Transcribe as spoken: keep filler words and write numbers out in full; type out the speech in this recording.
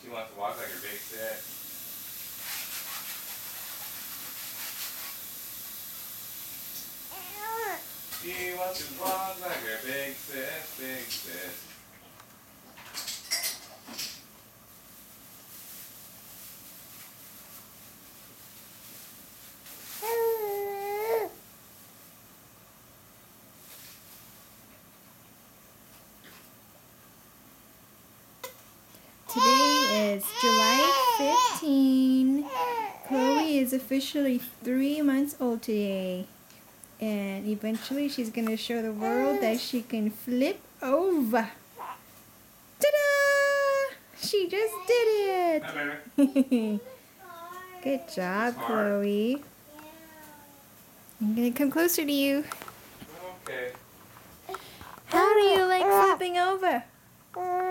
She wants to walk like her big sis. She wants to walk like her big sis, big sis. Today is July fifteenth. Chloe is officially three months old today. And eventually she's going to show the world that she can flip over. Ta-da! She just did Hi, it! baby. Good job, Smart. Chloe. I'm going to come closer to you. Okay. How do you like flipping over?